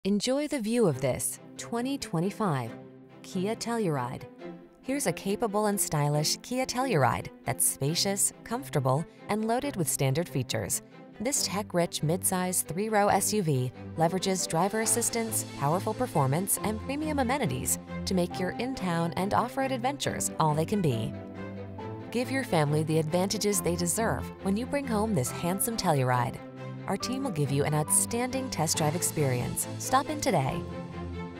Enjoy the view of this 2025 Kia Telluride. Here's a capable and stylish Kia Telluride that's spacious, comfortable, and loaded with standard features. This tech-rich midsize three-row SUV leverages driver assistance, powerful performance, and premium amenities to make your in-town and off-road adventures all they can be. Give your family the advantages they deserve when you bring home this handsome Telluride. Our team will give you an outstanding test drive experience. Stop in today.